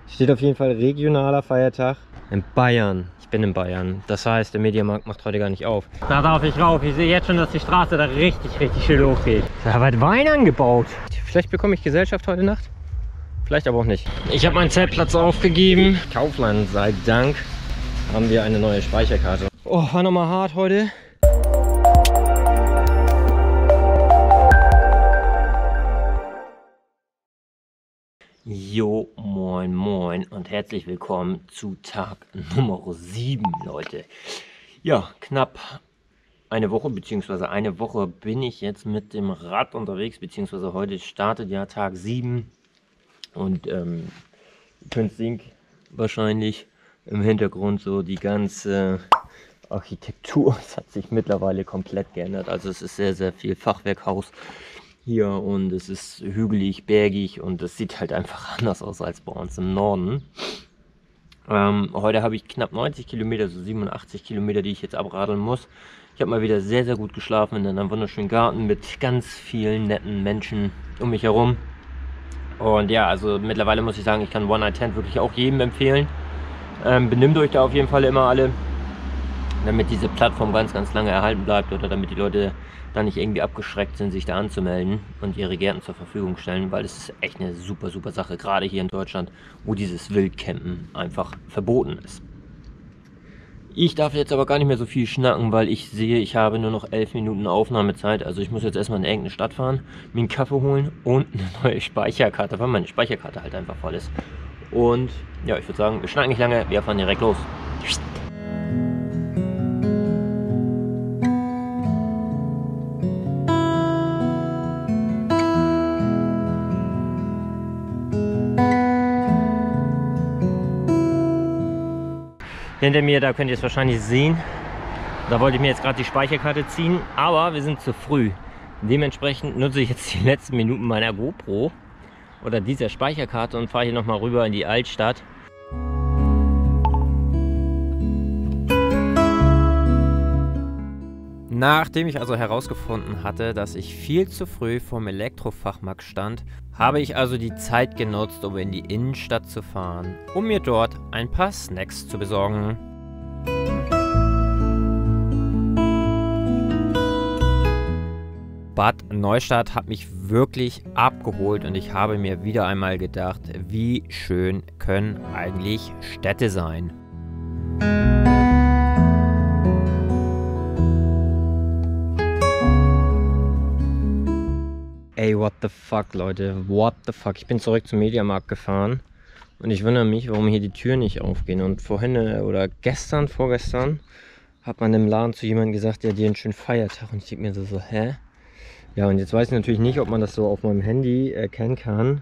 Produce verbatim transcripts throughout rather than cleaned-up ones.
Steht auf jeden Fall regionaler Feiertag in Bayern. Ich bin in Bayern. Das heißt, der Mediamarkt macht heute gar nicht auf. Da darf ich rauf. Ich sehe jetzt schon, dass die Straße da richtig, richtig schön hochgeht. Da wird Wein angebaut. Vielleicht bekomme ich Gesellschaft heute Nacht. Vielleicht aber auch nicht. Ich habe meinen Zeltplatz aufgegeben. Kaufland sei Dank haben wir eine neue Speicherkarte. Oh, war nochmal hart heute. Jo, moin moin und herzlich willkommen zu Tag Nummer sieben, Leute. Ja, knapp eine Woche, beziehungsweise eine Woche bin ich jetzt mit dem Rad unterwegs, beziehungsweise heute startet ja Tag sieben. Und ähm, ihr könnt sehen, wahrscheinlich im Hintergrund so die ganze Architektur. Es hat sich mittlerweile komplett geändert. Also es ist sehr, sehr viel Fachwerkhaus hier und es ist hügelig, bergig und es sieht halt einfach anders aus als bei uns im Norden. Ähm, heute habe ich knapp neunzig Kilometer, so siebenundachtzig Kilometer, die ich jetzt abradeln muss. Ich habe mal wieder sehr, sehr gut geschlafen in einem wunderschönen Garten mit ganz vielen netten Menschen um mich herum. Und ja, also mittlerweile muss ich sagen, ich kann One Night Tent wirklich auch jedem empfehlen. Ähm, benimmt euch da auf jeden Fall immer alle, damit diese Plattform ganz, ganz lange erhalten bleibt oder damit die Leute da nicht irgendwie abgeschreckt sind, sich da anzumelden und ihre Gärten zur Verfügung stellen, weil es ist echt eine super, super Sache, gerade hier in Deutschland, wo dieses Wildcampen einfach verboten ist. Ich darf jetzt aber gar nicht mehr so viel schnacken, weil ich sehe, ich habe nur noch elf Minuten Aufnahmezeit, also ich muss jetzt erstmal in irgendeine Stadt fahren, mir einen Kaffee holen und eine neue Speicherkarte, weil meine Speicherkarte halt einfach voll ist. Und ja, ich würde sagen, wir schnacken nicht lange, wir fahren direkt los. Hinter mir, da könnt ihr es wahrscheinlich sehen, da wollte ich mir jetzt gerade die Speicherkarte ziehen, aber wir sind zu früh. Dementsprechend nutze ich jetzt die letzten Minuten meiner GoPro oder dieser Speicherkarte und fahre hier nochmal rüber in die Altstadt. Nachdem ich also herausgefunden hatte, dass ich viel zu früh vom Elektrofachmarkt stand, habe ich also die Zeit genutzt, um in die Innenstadt zu fahren, um mir dort ein paar Snacks zu besorgen. Bad Neustadt hat mich wirklich abgeholt und ich habe mir wieder einmal gedacht, wie schön können eigentlich Städte sein. Ey, what the fuck, Leute, what the fuck. Ich bin zurück zum Mediamarkt gefahren und ich wundere mich, warum hier die Türen nicht aufgehen. Und vorhin oder gestern, vorgestern, hat man im Laden zu jemandem gesagt, ja, dir einen schönen Feiertag. Und ich denke mir so, so, hä? Ja, und jetzt weiß ich natürlich nicht, ob man das so auf meinem Handy erkennen kann.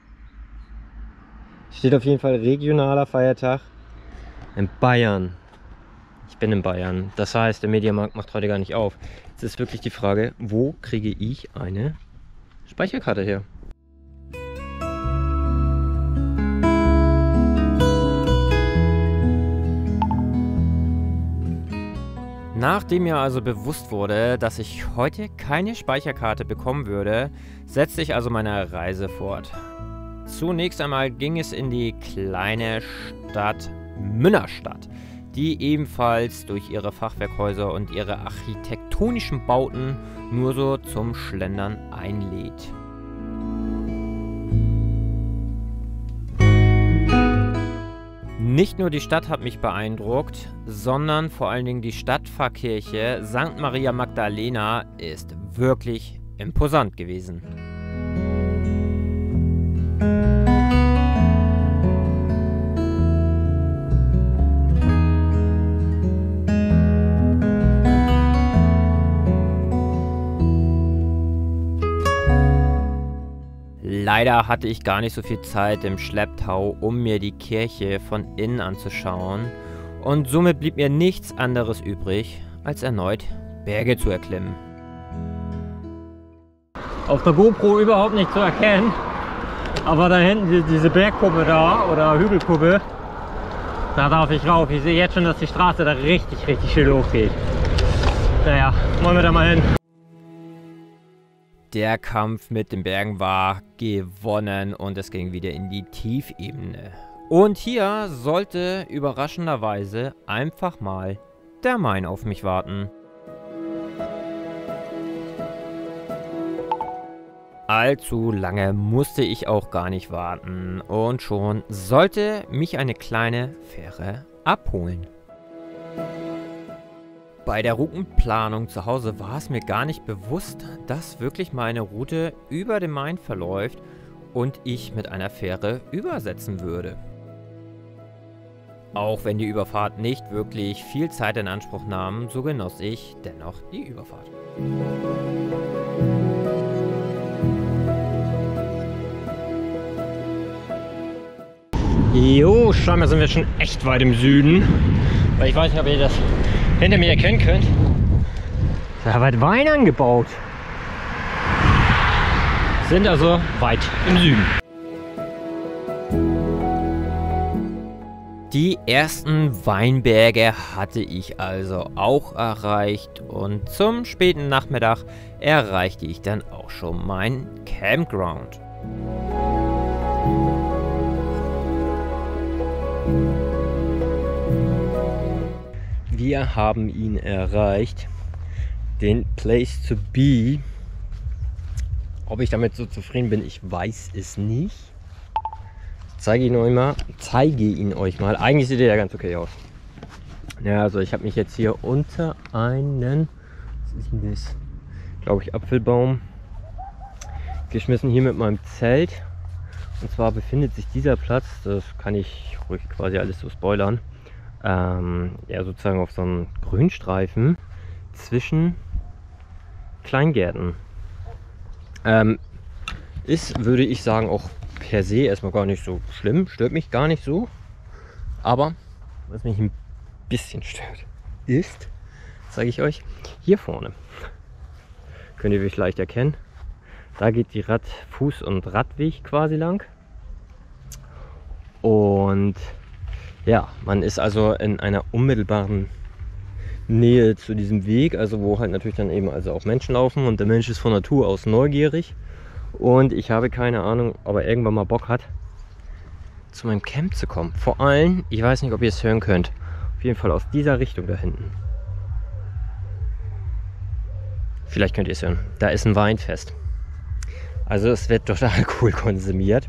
Steht auf jeden Fall regionaler Feiertag in Bayern. Ich bin in Bayern. Das heißt, der Mediamarkt macht heute gar nicht auf. Jetzt ist wirklich die Frage, wo kriege ich eine Speicherkarte her? Nachdem mir also bewusst wurde, dass ich heute keine Speicherkarte bekommen würde, setzte ich also meine Reise fort. Zunächst einmal ging es in die kleine Stadt Münnerstadt, die ebenfalls durch ihre Fachwerkhäuser und ihre architektonischen Bauten nur so zum Schlendern einlädt. Nicht nur die Stadt hat mich beeindruckt, sondern vor allen Dingen die Stadtpfarrkirche Sankt Maria Magdalena ist wirklich imposant gewesen. Leider hatte ich gar nicht so viel Zeit im Schlepptau, um mir die Kirche von innen anzuschauen, und somit blieb mir nichts anderes übrig, als erneut Berge zu erklimmen. Auf der GoPro überhaupt nicht zu erkennen, aber da hinten diese Bergkuppe da, oder Hügelkuppe, da darf ich rauf. Ich sehe jetzt schon, dass die Straße da richtig, richtig schön hochgeht. Naja, wollen wir da mal hin. Der Kampf mit den Bergen war gewonnen und es ging wieder in die Tiefebene. Und hier sollte überraschenderweise einfach mal der Main auf mich warten. Allzu lange musste ich auch gar nicht warten und schon sollte mich eine kleine Fähre abholen. Bei der Routenplanung zu Hause war es mir gar nicht bewusst, dass wirklich meine Route über den Main verläuft und ich mit einer Fähre übersetzen würde. Auch wenn die Überfahrt nicht wirklich viel Zeit in Anspruch nahm, so genoss ich dennoch die Überfahrt. Jo, scheinbar sind wir schon echt weit im Süden. Weil ich weiß nicht, ob ihr das hinter mir erkennen könnt. Da wird Wein angebaut. Sind also weit im Süden. Die ersten Weinberge hatte ich also auch erreicht und zum späten Nachmittag erreichte ich dann auch schon mein Campground. Wir haben ihn erreicht, den Place to Be. Ob ich damit so zufrieden bin, ich weiß es nicht. Zeige ihn euch mal. Zeige ihn euch mal. Eigentlich sieht er ja ganz okay aus. Ja, also ich habe mich jetzt hier unter einen, was ist denn das? Glaube ich, Apfelbaum geschmissen hier mit meinem Zelt. Und zwar befindet sich dieser Platz, das kann ich ruhig quasi alles so spoilern, ähm, ja sozusagen auf so einem Grünstreifen zwischen Kleingärten. Ähm, ist, würde ich sagen, auch per se erstmal gar nicht so schlimm, stört mich gar nicht so. Aber was mich ein bisschen stört, ist, zeige ich euch, hier vorne. Könnt ihr vielleicht erkennen. Da geht die Rad-, Fuß- und Radweg quasi lang. Und ja, man ist also in einer unmittelbaren Nähe zu diesem Weg, also wo halt natürlich dann eben also auch Menschen laufen und der Mensch ist von Natur aus neugierig. Und ich habe keine Ahnung, ob er irgendwann mal Bock hat, zu meinem Camp zu kommen. Vor allem, ich weiß nicht, ob ihr es hören könnt, auf jeden Fall aus dieser Richtung da hinten. Vielleicht könnt ihr es hören. Da ist ein Weinfest. Also es wird dort Alkohol konsumiert.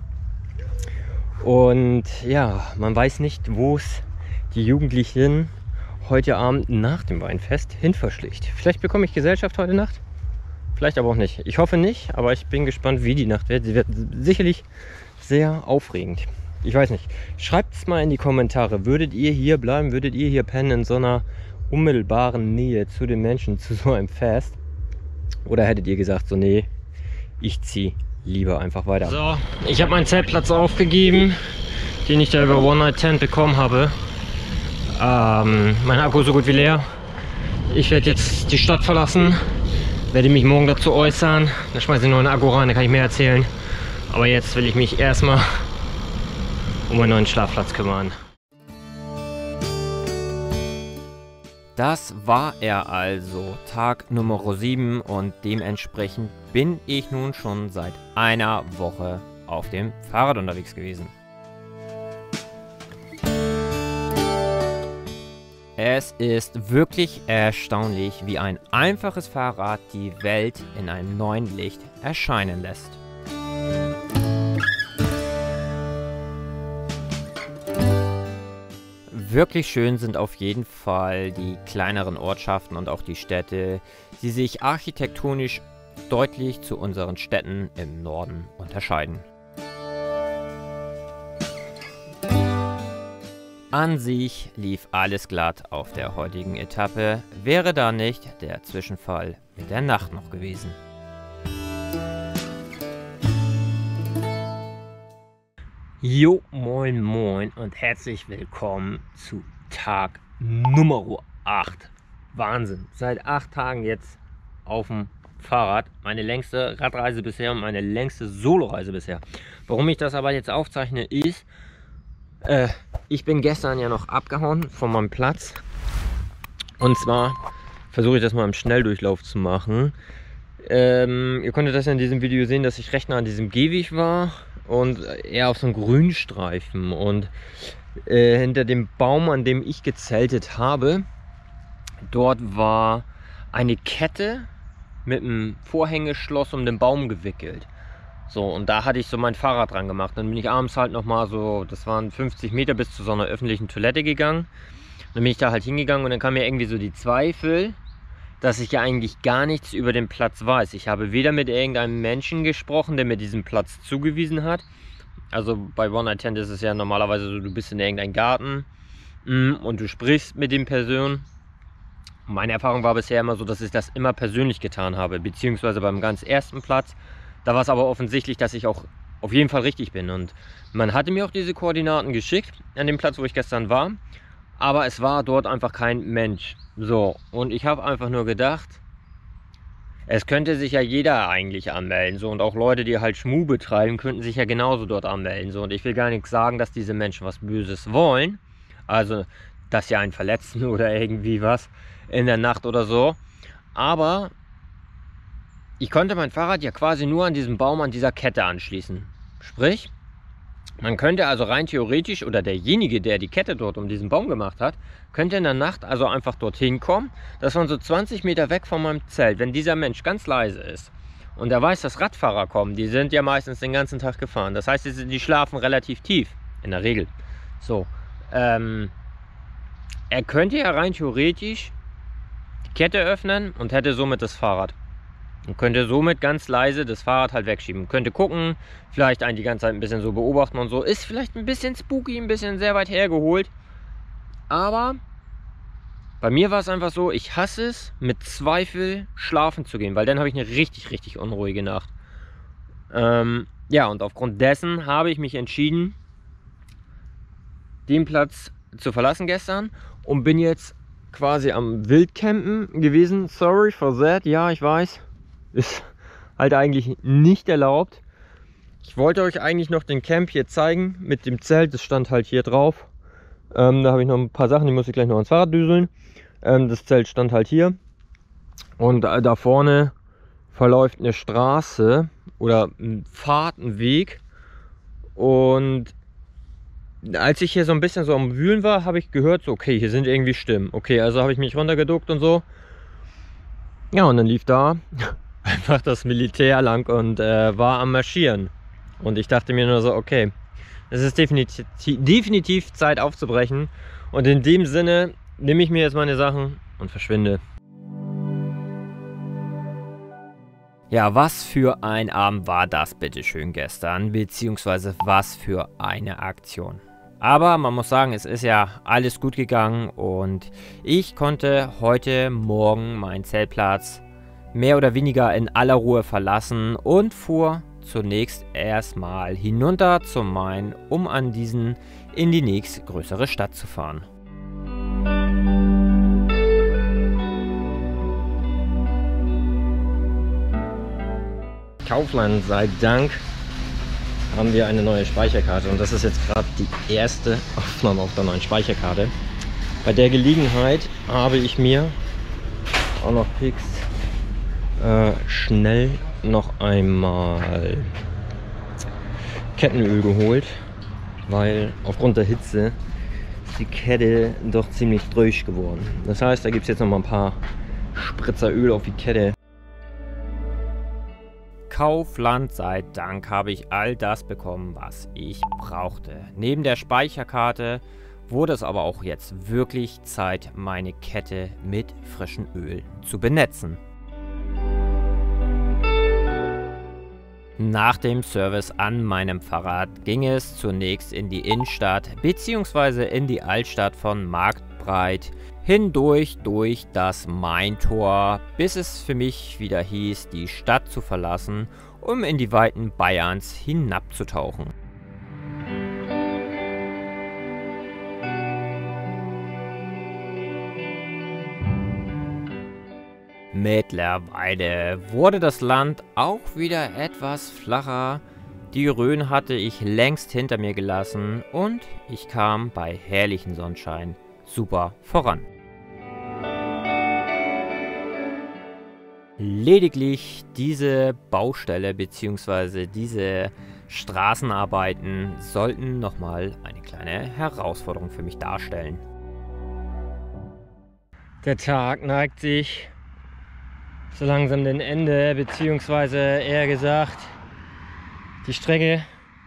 Und ja, man weiß nicht, wo es die Jugendlichen heute Abend nach dem Weinfest hin verschlägt. Vielleicht bekomme ich Gesellschaft heute Nacht, vielleicht aber auch nicht. Ich hoffe nicht, aber ich bin gespannt, wie die Nacht wird. Sie wird sicherlich sehr aufregend. Ich weiß nicht. Schreibt es mal in die Kommentare. Würdet ihr hier bleiben? Würdet ihr hier pennen in so einer unmittelbaren Nähe zu den Menschen, zu so einem Fest? Oder hättet ihr gesagt, so nee, ich ziehe lieber einfach weiter. So, ich habe meinen Zeltplatz aufgegeben, den ich da über One Night Tent bekommen habe. Ähm, mein Akku ist so gut wie leer. Ich werde jetzt die Stadt verlassen, werde mich morgen dazu äußern. Dann schmeiße ich noch einen Akku rein, da kann ich mehr erzählen. Aber jetzt will ich mich erstmal um einen neuen Schlafplatz kümmern. Das war er also, Tag Nummer sieben, und dementsprechend bin ich nun schon seit einer Woche auf dem Fahrrad unterwegs gewesen. Es ist wirklich erstaunlich, wie ein einfaches Fahrrad die Welt in einem neuen Licht erscheinen lässt. Wirklich schön sind auf jeden Fall die kleineren Ortschaften und auch die Städte, die sich architektonisch deutlich zu unseren Städten im Norden unterscheiden. An sich lief alles glatt auf der heutigen Etappe, wäre da nicht der Zwischenfall mit der Nacht noch gewesen. Jo, moin moin und herzlich willkommen zu Tag Nummer acht. Wahnsinn, seit acht Tagen jetzt auf dem Fahrrad. Meine längste Radreise bisher und meine längste Soloreise bisher. Warum ich das aber jetzt aufzeichne ist, äh, ich bin gestern ja noch abgehauen von meinem Platz. Und zwar versuche ich das mal im Schnelldurchlauf zu machen. Ähm, ihr konntet das ja in diesem Video sehen, dass ich recht nah an diesem Gehweg war. und eher auf so einem Grünstreifen. Und äh, hinter dem Baum, an dem ich gezeltet habe, dort war eine Kette mit einem Vorhängeschloss um den Baum gewickelt. So, und da hatte ich so mein Fahrrad dran gemacht. Dann bin ich abends halt nochmal so, das waren fünfzig Meter bis zu so einer öffentlichen Toilette gegangen. Dann bin ich da halt hingegangen und dann kam mir irgendwie so die Zweifel, dass ich ja eigentlich gar nichts über den Platz weiß. Ich habe weder mit irgendeinem Menschen gesprochen, der mir diesen Platz zugewiesen hat. Also bei One Night Stand ist es ja normalerweise so, du bist in irgendeinem Garten und du sprichst mit den Personen. Meine Erfahrung war bisher immer so, dass ich das immer persönlich getan habe, beziehungsweise beim ganz ersten Platz. Da war es aber offensichtlich, dass ich auch auf jeden Fall richtig bin. Und man hatte mir auch diese Koordinaten geschickt an dem Platz, wo ich gestern war. Aber es war dort einfach kein Mensch. So, und ich habe einfach nur gedacht, es könnte sich ja jeder eigentlich anmelden. So, und auch Leute, die halt Schmuh betreiben, könnten sich ja genauso dort anmelden. So, und ich will gar nicht sagen, dass diese Menschen was Böses wollen. Also, dass sie einen verletzen oder irgendwie was in der Nacht oder so. Aber ich konnte mein Fahrrad ja quasi nur an diesem Baum, an dieser Kette anschließen. Sprich, man könnte also rein theoretisch, oder derjenige, der die Kette dort um diesen Baum gemacht hat, könnte in der Nacht also einfach dorthin kommen. Das waren so zwanzig Meter weg von meinem Zelt. Wenn dieser Mensch ganz leise ist und er weiß, dass Radfahrer kommen, die sind ja meistens den ganzen Tag gefahren. Das heißt, die, die schlafen relativ tief, in der Regel. So, ähm, er könnte ja rein theoretisch die Kette öffnen und hätte somit das Fahrrad. Und könnte somit ganz leise das Fahrrad halt wegschieben. Könnte gucken, vielleicht einen die ganze Zeit ein bisschen so beobachten und so. Ist vielleicht ein bisschen spooky, ein bisschen sehr weit hergeholt. Aber bei mir war es einfach so, ich hasse es, mit Zweifel schlafen zu gehen. Weil dann habe ich eine richtig, richtig unruhige Nacht. Ähm, ja, und aufgrund dessen habe ich mich entschieden, den Platz zu verlassen gestern. Und bin jetzt quasi am Wildcampen gewesen. Sorry for that. Ja, ich weiß. Ist halt eigentlich nicht erlaubt. Ich wollte euch eigentlich noch den Camp hier zeigen mit dem Zelt. Das stand halt hier drauf. Ähm, da habe ich noch ein paar Sachen, die muss ich gleich noch ans Fahrrad düseln. Ähm, das Zelt stand halt hier. Und äh, da vorne verläuft eine Straße oder ein Pfad, ein Weg. Und als ich hier so ein bisschen so am Wühlen war, habe ich gehört, so okay, hier sind irgendwie Stimmen. Okay, also habe ich mich runtergeduckt und so. Ja, und dann lief da einfach das Militär lang und äh, war am Marschieren. Und ich dachte mir nur so, okay, es ist definitiv, definitiv Zeit aufzubrechen. Und in dem Sinne nehme ich mir jetzt meine Sachen und verschwinde. Ja, was für ein Abend war das bitteschön gestern, beziehungsweise was für eine Aktion. Aber man muss sagen, es ist ja alles gut gegangen und ich konnte heute Morgen meinen Zeltplatz mehr oder weniger in aller Ruhe verlassen und fuhr zunächst erstmal hinunter zum Main, um an diesen in die nächstgrößere Stadt zu fahren. Kaufland sei Dank haben wir eine neue Speicherkarte und das ist jetzt gerade die erste Aufnahme auf der neuen Speicherkarte. Bei der Gelegenheit habe ich mir auch noch fix äh, schnell noch einmal Kettenöl geholt, weil aufgrund der Hitze ist die Kette doch ziemlich drösch geworden. Das heißt, da gibt es jetzt noch mal ein paar Spritzer Öl auf die Kette. Kaufland sei Dank habe ich all das bekommen, was ich brauchte. Neben der Speicherkarte wurde es aber auch jetzt wirklich Zeit, meine Kette mit frischem Öl zu benetzen. Nach dem Service an meinem Fahrrad ging es zunächst in die Innenstadt bzw. in die Altstadt von Marktbreit, hindurch durch das Maintor, bis es für mich wieder hieß, die Stadt zu verlassen, um in die Weiten Bayerns hinabzutauchen. Mittlerweile wurde das Land auch wieder etwas flacher. Die Rhön hatte ich längst hinter mir gelassen und ich kam bei herrlichem Sonnenschein super voran. Lediglich diese Baustelle bzw. diese Straßenarbeiten sollten nochmal eine kleine Herausforderung für mich darstellen. Der Tag neigt sich so langsam dem Ende, beziehungsweise eher gesagt, die Strecke,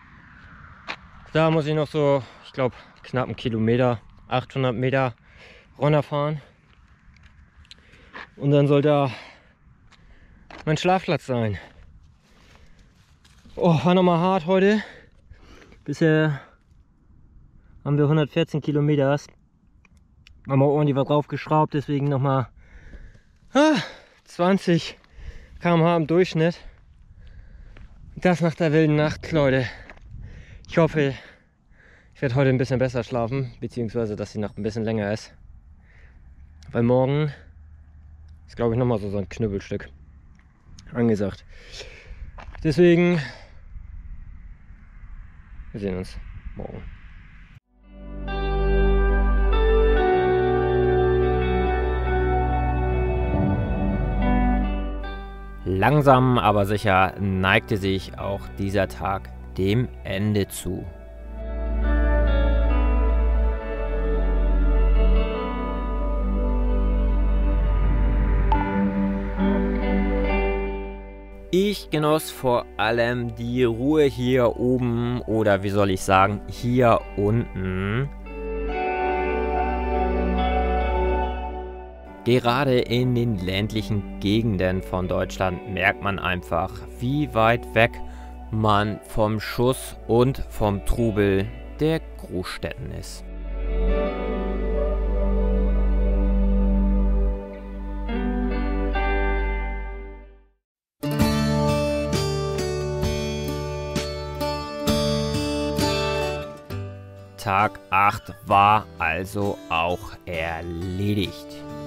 da muss ich noch so, ich glaube, knapp einen Kilometer, achthundert Meter runterfahren. Und dann soll da mein Schlafplatz sein. Oh, war nochmal hart heute. Bisher haben wir hundertvierzehn Kilometer. Haben wir ordentlich was draufgeschraubt, deswegen nochmal ah, zwanzig Kilometer pro Stunde im Durchschnitt. Das nach der wilden Nacht, Leute. Ich hoffe, ich werde heute ein bisschen besser schlafen, beziehungsweise dass die Nacht ein bisschen länger ist. Weil morgen ist, glaube ich, nochmal so, so ein Knüppelstück angesagt. Deswegen, wir sehen uns morgen. Langsam aber sicher neigte sich auch dieser Tag dem Ende zu. Ich genoss vor allem die Ruhe hier oben oder wie soll ich sagen, hier unten. Gerade in den ländlichen Gegenden von Deutschland merkt man einfach, wie weit weg man vom Schuss und vom Trubel der Großstädten ist. Tag acht war also auch erledigt.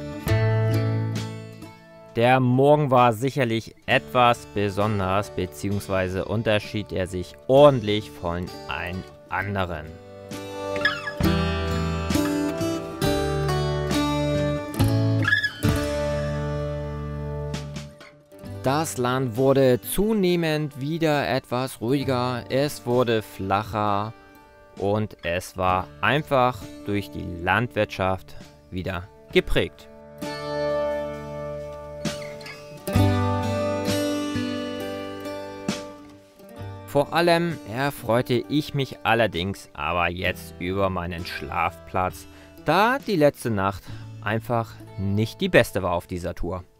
Der Morgen war sicherlich etwas besonders, beziehungsweise unterschied er sich ordentlich von allen anderen. Das Land wurde zunehmend wieder etwas ruhiger, es wurde flacher und es war einfach durch die Landwirtschaft wieder geprägt. Vor allem erfreute ich mich allerdings aber jetzt über meinen Schlafplatz, da die letzte Nacht einfach nicht die beste war auf dieser Tour.